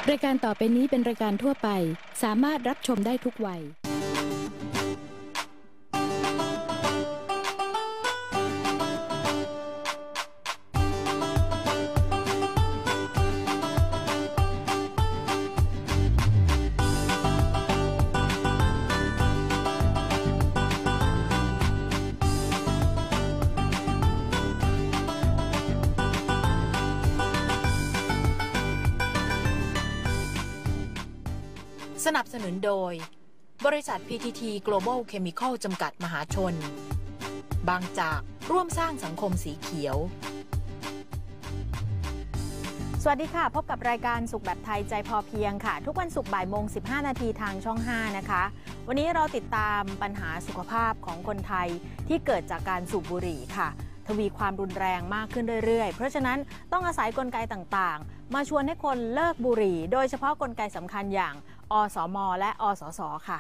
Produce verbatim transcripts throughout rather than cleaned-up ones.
รายการต่อไปนี้เป็นรายการทั่วไปสามารถรับชมได้ทุกวัยสนับสนุนโดยบริษัท พี ที ที Global Chemical จำกัดมหาชนบางจากร่วมสร้างสังคมสีเขียวสวัสดีค่ะพบกับรายการสุขแบบไทยใจพอเพียงค่ะทุกวันศุกร์บ่ายโมงสิบห้านาทีทางช่องห้านะคะวันนี้เราติดตามปัญหาสุขภาพของคนไทยที่เกิดจากการสูบบุหรี่ค่ะทวีความรุนแรงมากขึ้นเรื่อยๆเพราะฉะนั้นต้องอาศัยกลไกต่างๆมาชวนให้คนเลิกบุหรี่โดยเฉพาะกลไกสำคัญอย่างอสม.และอสส.ค่ะ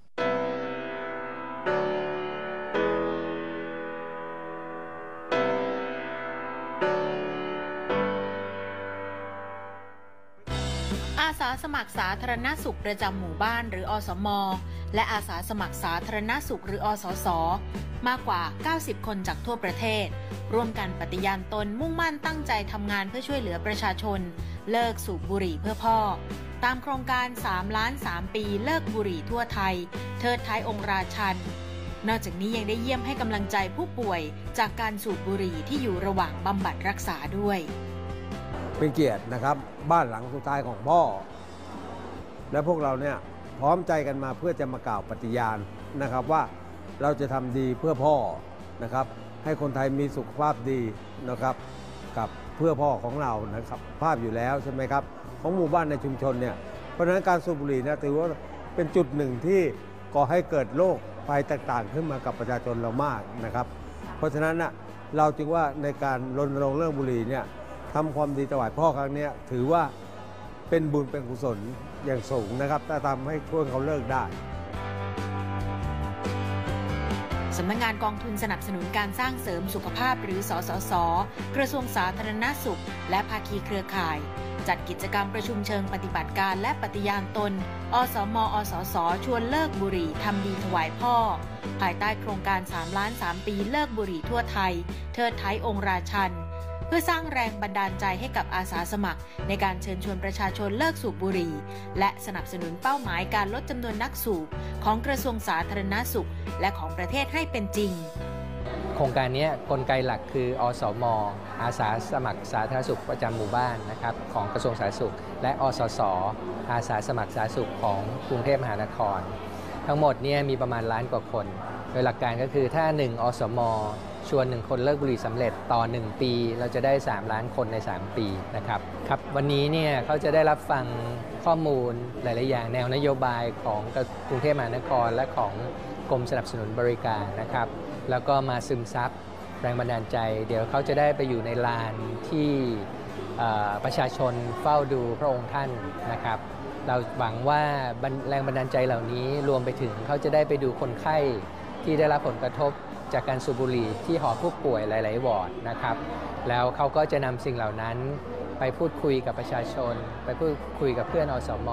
อาสาสมัครสาธารณสุขประจำหมู่บ้านหรืออสม.และอาสาสมัครสาธารณสุขหรืออสส.มากกว่าเก้าสิบคนจากทั่วประเทศร่วมกันปฏิญาณตนมุ่งมั่นตั้งใจทำงานเพื่อช่วยเหลือประชาชนเลิกสูบบุหรี่เพื่อพ่อตามโครงการสามล้านสามปีเลิกบุหรี่ทั่วไทยเทิดท้ายองค์ราชันนอกจากนี้ยังได้เยี่ยมให้กำลังใจผู้ป่วยจากการสูบบุหรี่ที่อยู่ระหว่างบำบัดรักษาด้วยเป็นเกียรตินะครับบ้านหลังสุดท้ายของพ่อและพวกเราเนี่ยพร้อมใจกันมาเพื่อจะมากล่าวปฏิญาณนะครับว่าเราจะทำดีเพื่อพ่อนะครับให้คนไทยมีสุขภาพดีนะครับกับเพื่อพ่อของเรานะครับภาพอยู่แล้วใช่ไหมครับของหมู่บ้านในชุมชนเนี่ยเพราะฉะนั้นการสูบบุหรี่นะถือว่าเป็นจุดหนึ่งที่ก่อให้เกิดโรคภัยต่างๆขึ้นมากับประชาชนเรามากนะครับเพราะฉะนั้นนะเราจึงว่าในการรณรงค์เรื่องบุหรี่เนี่ยทำความดีถวายพ่อครั้งนี้ถือว่าเป็นบุญเป็นกุศลอย่างสูงนะครับถ้าทำให้ช่วยเขาเลิกได้สำนักงานกองทุนสนับสนุนการสร้างเสริมสุขภาพหรือสสส.กระทรวงสาธารณสุขและภาคีเครือข่ายจัดกิจกรรมประชุมเชิงปฏิบัติการและปฏิญาณตนอสม.อสส.ชวนเลิกบุหรี่ทำดีถวายพ่อภายใต้โครงการสามล้านสามปีเลิกบุหรี่ทั่วไทยเทิดท้ายองค์ราชันเพื่อสร้างแรงบันดาลใจให้กับอาสาสมัครในการเชิญชวนประชาชนเลิกสูบบุหรี่และสนับสนุนเป้าหมายการลดจำนวนนักสูบของกระทรวงสาธารณสุขและของประเทศให้เป็นจริงโครงการนี้กลไกหลักคืออสม.อาสาสมัครสาธารณสุขประจำหมู่บ้านนะครับของกระทรวงสาธารณสุขและอสส.อาสาสมัครสาธารณสุขของกรุงเทพมหานครทั้งหมดเนี่ยมีประมาณล้านกว่าคนโดยหลักการก็คือถ้าหนึ่งอสม.ชวนหนึ่งคนเลิกบุหรี่สำเร็จต่อหนึ่งปีเราจะได้สามล้านคนในสามปีนะครับครับวันนี้เนี่ยเขาจะได้รับฟังข้อมูลหลายๆอย่างแนวนโยบายของกรุงเทพมหานครและของกรมสนับสนุนบริการนะครับแล้วก็มาซึมซับแรงบันดาลใจเดี๋ยวเขาจะได้ไปอยู่ในลานที่ประชาชนเฝ้าดูพระองค์ท่านนะครับเราหวังว่าแรงบันดาลใจเหล่านี้รวมไปถึงเขาจะได้ไปดูคนไข้ที่ได้รับผลกระทบจากการสูบบุหรี่ที่หอผู้ป่วยหลายๆวอร์ดนะครับแล้วเขาก็จะนำสิ่งเหล่านั้นไปพูดคุยกับประชาชนไปพูดคุยกับเพื่อนอสม.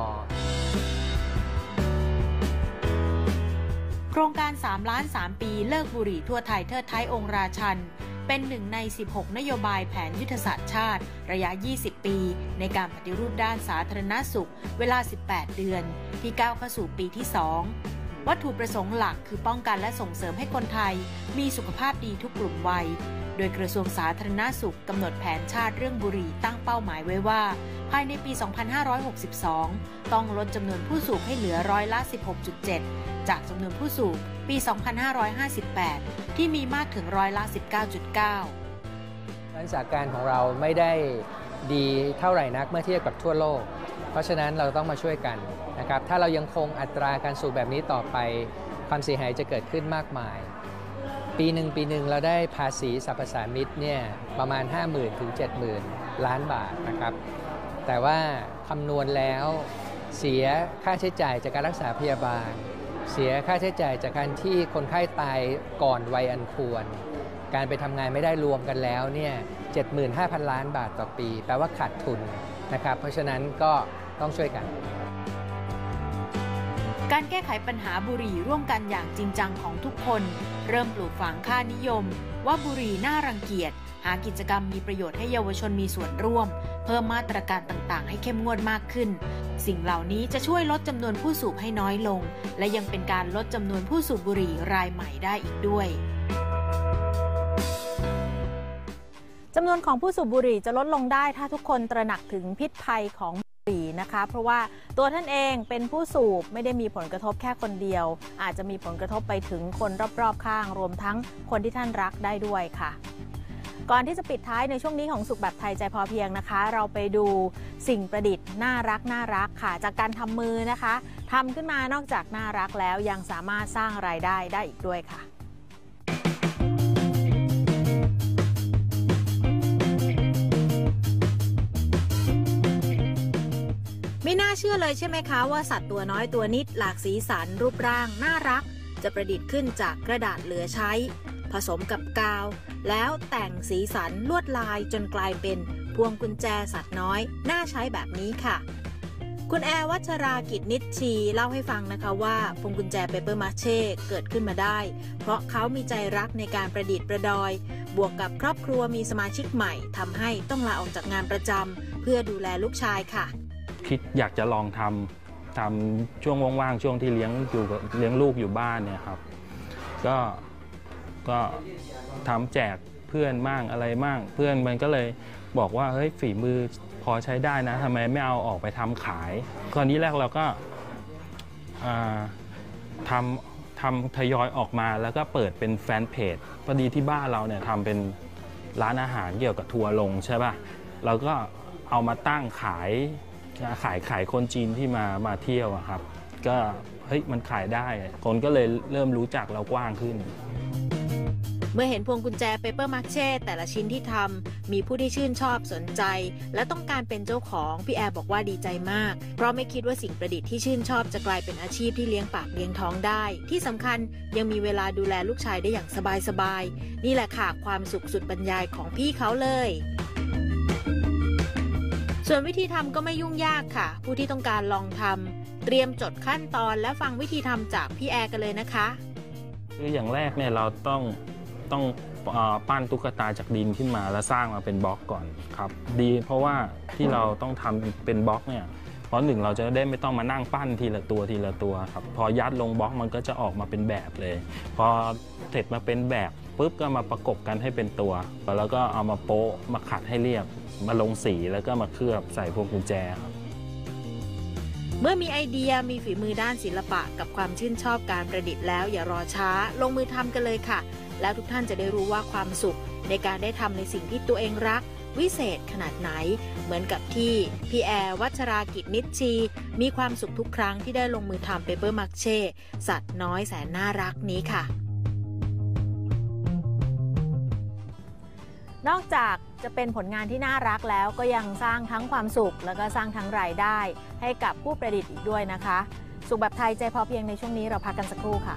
โครงการสามล้านสามปีเลิกบุหรี่ทั่วไทยเทิดท้ายองค์ราชันเป็นหนึ่งในสิบหกนโยบายแผนยุทธศาสตร์ชาติระยะยี่สิบปีในการปฏิรูปด้านสาธารณสุขเวลาสิบแปดเดือนที่ก้าวเข้าสู่ปีที่สองวัตถุประสงค์หลักคือป้องกันและส่งเสริมให้คนไทยมีสุขภาพดีทุกกลุ่มวัยโดยกระทรวงสาธารณสุขกำหนดแผนชาติเรื่องบุหรี่ตั้งเป้าหมายไว้ว่าภายในปี สองพันห้าร้อยหกสิบสอง ต้องลดจำนวนผู้สูบให้เหลือร้อยละ สิบหกจุดเจ็ด จากจำนวนผู้สูบปี สองพันห้าร้อยห้าสิบแปด ที่มีมากถึงร้อยละ สิบเก้าจุดเก้าการสถานการณ์ของเราไม่ได้ดีเท่าไหร่นักเมื่อเทียบกับทั่วโลกเพราะฉะนั้นเราต้องมาช่วยกันนะครับถ้าเรายังคงอัตราการสูบแบบนี้ต่อไปความเสียหายจะเกิดขึ้นมากมายปีหนึ่งปีหนึ่งเราได้ภาษีสรรพสามิตเนี่ยประมาณ ห้าหมื่น ถึง เจ็ดหมื่น ล้านบาทนะครับแต่ว่าคำนวณแล้วเสียค่าใช้จ่ายจากการรักษาพยาบาลเสียค่าใช้จ่ายจากการที่คนไข้ตายก่อนวัยอันควรการไปทำงานไม่ได้รวมกันแล้วเนี่ย เจ็ดหมื่นห้าพัน ล้านบาทต่อปีแปลว่าขาดทุนนะครับเพราะฉะนั้นก็ต้องช่วยกันการแก้ไขปัญหาบุหรี่ร่วมกันอย่างจริงจังของทุกคนเริ่มปลูกฝังค่านิยมว่าบุหรี่น่ารังเกียจหากิจกรรมมีประโยชน์ให้เยาวชนมีส่วนร่วมเพิ่มมาตรการต่างๆให้เข้มงวดมากขึ้นสิ่งเหล่านี้จะช่วยลดจำนวนผู้สูบให้น้อยลงและยังเป็นการลดจำนวนผู้สูบบุหรี่รายใหม่ได้อีกด้วยจำนวนของผู้สูบบุหรี่จะลดลงได้ถ้าทุกคนตระหนักถึงพิษภัยของบุหรี่นะคะเพราะว่าตัวท่านเองเป็นผู้สูบไม่ได้มีผลกระทบแค่คนเดียวอาจจะมีผลกระทบไปถึงคนรอบๆข้างรวมทั้งคนที่ท่านรักได้ด้วยค่ะก่อนที่จะปิดท้ายในช่วงนี้ของสุขแบบไทยใจพอเพียงนะคะเราไปดูสิ่งประดิษฐ์น่ารักน่ารักค่ะจากการทำมือนะคะทำขึ้นมานอกจากน่ารักแล้วยังสามารถสร้างรายได้ได้อีกด้วยค่ะไม่น่าเชื่อเลยใช่ไหมคะว่าสัตว์ตัวน้อยตัวนิดหลากสีสันรูปร่างน่ารักจะประดิษฐ์ขึ้นจากกระดาษเหลือใช้ผสมกับกาวแล้วแต่งสีสันลวดลายจนกลายเป็นพวงกุญแจสัตว์น้อยน่าใช้แบบนี้ค่ะคุณแอร์วัชรากิจนิชชีเล่าให้ฟังนะคะว่าพวงกุญแจเปเปอร์มาเช่เกิดขึ้นมาได้เพราะเขามีใจรักในการประดิษฐ์ประดอยบวกกับครอบครัวมีสมาชิกใหม่ทำให้ต้องลาออกจากงานประจำเพื่อดูแลลูกชายค่ะคิดอยากจะลองทำทำช่วงว่างๆช่วงที่เลี้ยงอยู่เลี้ยงลูกอยู่บ้านเนี่ยครับก็ก็ทำแจกเพื่อนมั่งอะไรมั่งเพื่อนมันก็เลยบอกว่าเฮ้ยฝีมือพอใช้ได้นะทำไมไม่เอาออกไปทำขายตอนนี้แรกเราก็ทำทำทยอยออกมาแล้วก็เปิดเป็นแฟนเพจพอดีที่บ้านเราเนี่ยทำเป็นร้านอาหารเกี่ยวกับทัวร์ลงใช่ป่ะเราก็เอามาตั้งขายขายขายคนจีนที่มามาเที่ยวอะครับก็เฮ้ยมันขายได้คนก็เลยเริ่มรู้จักเรากว้างขึ้นเมื่อเห็นพวงกุญแจเปเปอร์มาเช่แต่ละชิ้นที่ทำมีผู้ที่ชื่นชอบสนใจและต้องการเป็นเจ้าของพี่แอร์บอกว่าดีใจมากเพราะไม่คิดว่าสิ่งประดิษฐ์ที่ชื่นชอบจะกลายเป็นอาชีพที่เลี้ยงปากเลี้ยงท้องได้ที่สำคัญยังมีเวลาดูแลลูกชายได้อย่างสบายๆนี่แหละค่ะความสุขสุดบรรยายของพี่เขาเลยส่วนวิธีทำก็ไม่ยุ่งยากค่ะผู้ที่ต้องการลองทำเตรียมจดขั้นตอนและฟังวิธีทำจากพี่แอร์กันเลยนะคะคืออย่างแรกเนี่ยเราต้องต้องปั้นตุ๊กตาจากดินขึ้นมาแล้วสร้างมาเป็นบล็อกก่อนครับดีเพราะว่าที่เราต้องทำเป็นบล็อกเนี่ยเพราะหนึ่งเราจะได้ไม่ต้องมานั่งปั้นทีละตัวทีละตัวครับพอยัดลงบล็อกมันก็จะออกมาเป็นแบบเลยพอเสร็จมาเป็นแบบปุ๊บก็มาประกบกันให้เป็นตัวแล้วก็เอามาโป๊ะมาขัดให้เรียบมาลงสีแล้วก็มาเคลือบใส่พวงกุญแจครับเมื่อมีไอเดียมีฝีมือด้านศิลปะกับความชื่นชอบการประดิษฐ์แล้วอย่ารอช้าลงมือทำกันเลยค่ะแล้วทุกท่านจะได้รู้ว่าความสุขในการได้ทำในสิ่งที่ตัวเองรักวิเศษขนาดไหนเหมือนกับที่พี่แอร์วัชรากิจนิชชีมีความสุขทุกครั้งที่ได้ลงมือทำเปเปอร์มาเช่สัตว์น้อยแสนน่ารักนี้ค่ะนอกจากจะเป็นผลงานที่น่ารักแล้วก็ยังสร้างทั้งความสุขแล้วก็สร้างทั้งรายได้ให้กับผู้ประดิษฐ์อีกด้วยนะคะสุขแบบไทยใจพอเพียงในช่วงนี้เราพักกันสักครู่ค่ะ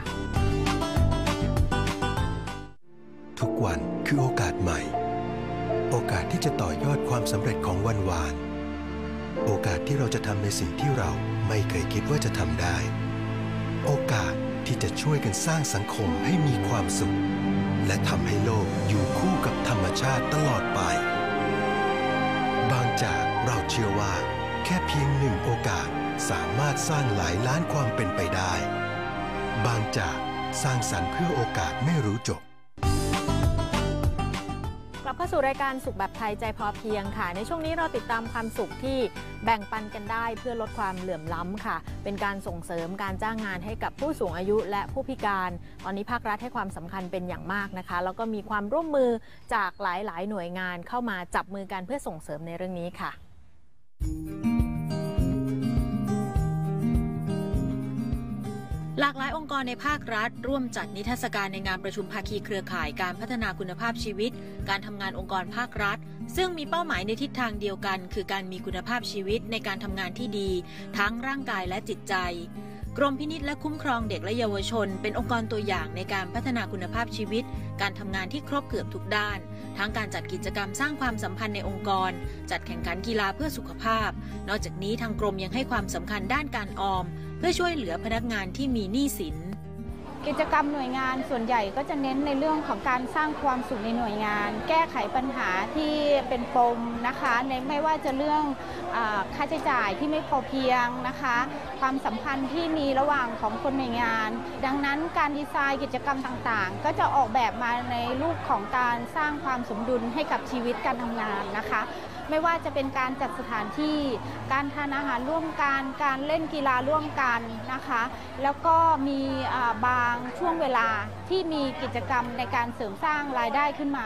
ทุกวันคือโอกาสใหม่โอกาสที่จะต่อยอดความสำเร็จของวันวานโอกาสที่เราจะทำในสิ่งที่เราไม่เคยคิดว่าจะทำได้โอกาสที่จะช่วยกันสร้างสังคมให้มีความสุขและทำให้โลกอยู่คู่กับธรรมชาติตลอดไปบางจากเราเชื่อว่าแค่เพียงหนึ่งโอกาสสามารถสร้างหลายล้านความเป็นไปได้บางจากสร้างสรรค์เพื่อโอกาสไม่รู้จบกลับเข้าสู่รายการสุขแบบไทยใจพอเพียงค่ะในช่วงนี้เราติดตามความสุขที่แบ่งปันกันได้เพื่อลดความเหลื่อมล้ำค่ะเป็นการส่งเสริมการจ้างงานให้กับผู้สูงอายุและผู้พิการตอนนี้ภาครัฐให้ความสำคัญเป็นอย่างมากนะคะแล้วก็มีความร่วมมือจากหลายๆหน่วยงานเข้ามาจับมือกันเพื่อส่งเสริมในเรื่องนี้ค่ะหลากหลายองค์กรในภาครัฐร่วมจัดนิทรรศการในงานประชุมภาคีเครือข่ายการพัฒนาคุณภาพชีวิตการทำงานองค์กรภาครัฐซึ่งมีเป้าหมายในทิศทางเดียวกันคือการมีคุณภาพชีวิตในการทำงานที่ดีทั้งร่างกายและจิตใจกรมพินิจและคุ้มครองเด็กและเยาวชนเป็นองค์กรตัวอย่างในการพัฒนาคุณภาพชีวิตการทำงานที่ครบเกือบทุกด้านทั้งการจัดกิจกรรมสร้างความสัมพันธ์ในองค์กรจัดแข่งขันกีฬาเพื่อสุขภาพนอกจากนี้ทางกรมยังให้ความสำคัญด้านการออมเพื่อช่วยเหลือพนักงานที่มีหนี้สินกิจกรรมหน่วยงานส่วนใหญ่ก็จะเน้นในเรื่องของการสร้างความสุขในหน่วยงานแก้ไขปัญหาที่เป็นปมนะคะในไม่ว่าจะเรื่องค่าใช้จ่ายที่ไม่พอเพียงนะคะความสัมพันธ์ที่มีระหว่างของคนในงานดังนั้นการดีไซน์กิจกรรมต่างๆก็จะออกแบบมาในรูปของการสร้างความสมดุลให้กับชีวิตการทำงานนะคะไม่ว่าจะเป็นการจัดสถานที่การทานอาหารร่วมกันการเล่นกีฬาร่วมกันนะคะแล้วก็มีบางช่วงเวลาที่มีกิจกรรมในการเสริมสร้างรายได้ขึ้นมา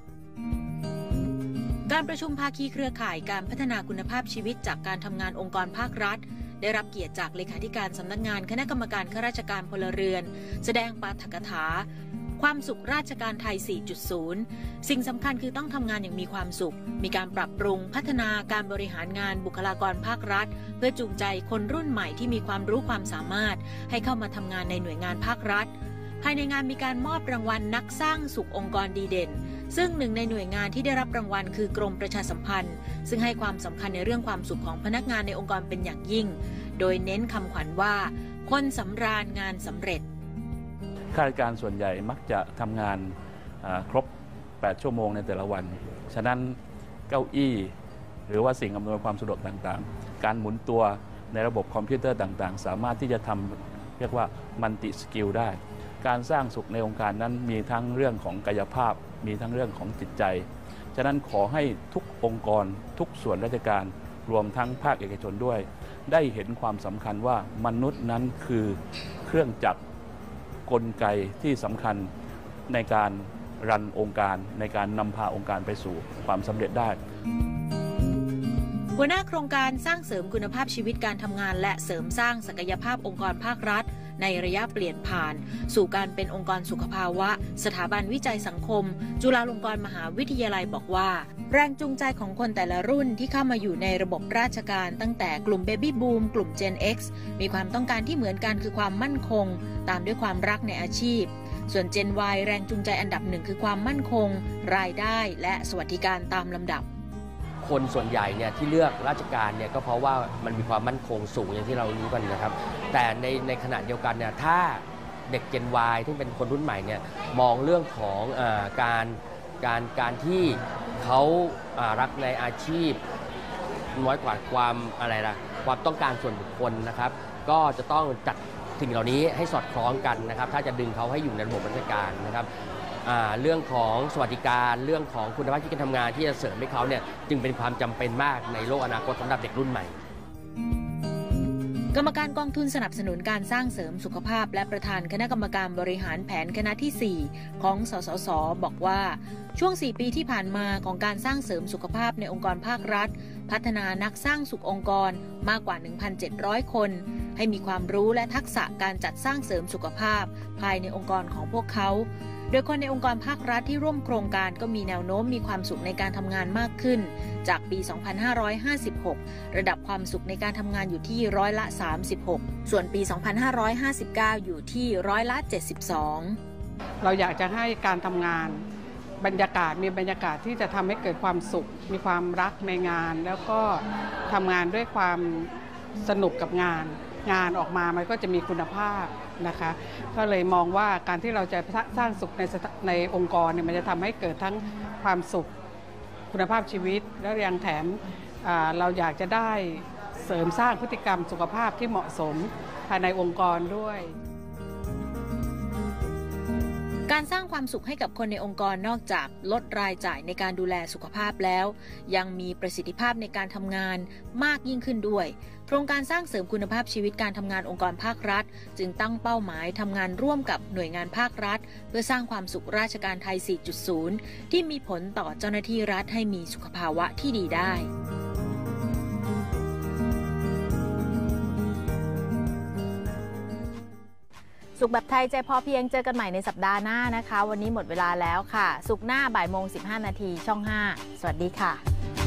การประชุมภาคีเครือข่ายการพัฒนาคุณภาพชีวิตจากการทำงานองค์กรภาครัฐได้รับเกียรติจากเลขาธิการสำนักงานคณะกรรมการข้าราชการพลเรือนแสดงปาฐกถาความสุขราชการไทย สี่จุดศูนย์ สิ่งสำคัญคือต้องทำงานอย่างมีความสุขมีการปรับปรุงพัฒนาการบริหารงานบุคลากรภาครัฐเพื่อจูงใจคนรุ่นใหม่ที่มีความรู้ความสามารถให้เข้ามาทำงานในหน่วยงานภาครัฐภายในงานมีการมอบรางวัลนักสร้างสุของค์กรดีเด่นซึ่งหนึ่งในหน่วยงานที่ได้รับรางวัลคือกรมประชาสัมพันธ์ซึ่งให้ความสำคัญในเรื่องความสุขของพนักงานในองค์กรเป็นอย่างยิ่งโดยเน้นคำขวัญว่าคนสำราญงานสำเร็จข้าราชการส่วนใหญ่มักจะทำงานครบแปดชั่วโมงในแต่ละวันฉะนั้นเก้าอี้หรือว่าสิ่งอำนวยความสะดวกต่างๆการหมุนตัวในระบบคอมพิวเตอร์ต่างๆสามารถที่จะทำเรียกว่ามัลติสกิลได้การสร้างสุขในองค์การนั้นมีทั้งเรื่องของกายภาพมีทั้งเรื่องของจิตใจฉะนั้นขอให้ทุกองค์กรทุกส่วนราชการรวมทั้งภาคเอกชนด้วยได้เห็นความสำคัญว่ามนุษย์นั้นคือเครื่องจักรกลไกที่สำคัญในการรันองค์การในการนำพาองค์การไปสู่ความสำเร็จได้หัวหน้าโครงการสร้างเสริมคุณภาพชีวิตการทำงานและเสริมสร้างศักยภาพองค์กรภาครัฐในระยะเปลี่ยนผ่านสู่การเป็นองค์กรสุขภาวะสถาบันวิจัยสังคมจุฬาลงกรณ์มหาวิทยาลัยบอกว่าแรงจูงใจของคนแต่ละรุ่นที่เข้ามาอยู่ในระบบราชการตั้งแต่กลุ่ม Baby Boom กลุ่ม Gen X มีความต้องการที่เหมือนกันคือความมั่นคงตามด้วยความรักในอาชีพส่วน Gen Y แรงจูงใจอันดับหนึ่งคือความมั่นคงรายได้และสวัสดิการตามลำดับคนส่วนใหญ่เนี่ยที่เลือกราชการเนี่ยก็เพราะว่ามันมีความมั่นคงสูงอย่างที่เรารู้กันนะครับแต่ในในขณะเดียวกันเนี่ยถ้าเด็ก Gen Y ที่เป็นคนรุ่นใหม่เนี่ยมองเรื่องของเอ่อการการการที่เขารักในอาชีพน้อยกว่าความอะไรล่ะความต้องการส่วนบุคคลนะครับก็จะต้องจัดสิ่งเหล่านี้ให้สอดคล้องกันนะครับถ้าจะดึงเขาให้อยู่ในระบบราชการนะครับเรื่องของสวัสดิการเรื่องของคุณภาพที่การทำงานที่จะเสริมให้เขาเนี่ยจึงเป็นความจำเป็นมากในโลกอนาคตสำหรับเด็กรุ่นใหม่กรรมการกองทุนสนับสนุนการสร้างเสริมสุขภาพและประธานคณะกรรมการบริหารแผนคณะที่ สี่ ของสสส.บอกว่าช่วง สี่ปีที่ผ่านมาของการสร้างเสริมสุขภาพในองค์กรภาครัฐพัฒนานักสร้างสุของค์กรมากกว่า หนึ่งพันเจ็ดร้อย คนให้มีความรู้และทักษะการจัดสร้างเสริมสุขภาพภายในองค์กรของพวกเขาโดยคนในองค์กรภาครัฐที่ร่วมโครงการก็มีแนวโน้มมีความสุขในการทำงานมากขึ้นจากปี สองพันห้าร้อยห้าสิบหก ระดับความสุขในการทำงานอยู่ที่ร้อยละ สามสิบหก ส่วนปี สองพันห้าร้อยห้าสิบเก้า อยู่ที่ร้อยละ เจ็ดสิบสองเราอยากจะให้การทำงานบรรยากาศมีบรรยากาศที่จะทำให้เกิดความสุขมีความรักในงานแล้วก็ทำงานด้วยความสนุกกับงานงานออกมามันก็จะมีคุณภาพนะคะก็เลยมองว่าการที่เราจะสร้างสุขในในองค์กรเนี่ยมันจะทำให้เกิดทั้งความสุขคุณภาพชีวิตแล้วยังแถมเราอยากจะได้เสริมสร้างพฤติกรรมสุขภาพที่เหมาะสมภายในองค์กรด้วยการสร้างความสุขให้กับคนในองค์กรนอกจากลดรายจ่ายในการดูแลสุขภาพแล้วยังมีประสิทธิภาพในการทำงานมากยิ่งขึ้นด้วยโครงการสร้างเสริมคุณภาพชีวิตการทำงานองค์กรภาครัฐจึงตั้งเป้าหมายทำงานร่วมกับหน่วยงานภาครัฐเพื่อสร้างความสุขราชการไทย สี่จุดศูนย์ ที่มีผลต่อเจ้าหน้าที่รัฐให้มีสุขภาวะที่ดีได้สุขแบบไทยใจพอเพียงเจอกันใหม่ในสัปดาห์หน้านะคะวันนี้หมดเวลาแล้วค่ะศุกร์หน้าบ่ายโมงสิบห้านาทีช่องห้าสวัสดีค่ะ